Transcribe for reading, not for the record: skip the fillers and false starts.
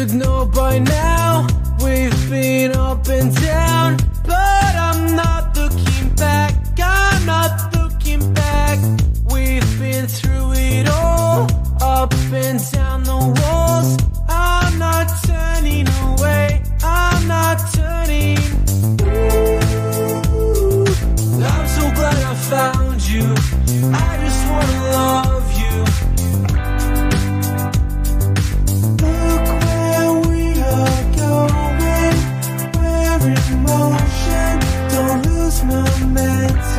should know by now, we've been up and down, but I'm not looking back, I'm not looking back. We've been through it all, up and down the walls. I'm not turning away, I'm not turning. Ooh, I'm so glad I found you, I just wanna love you. Look where we are going, we're in motion, don't lose momentum.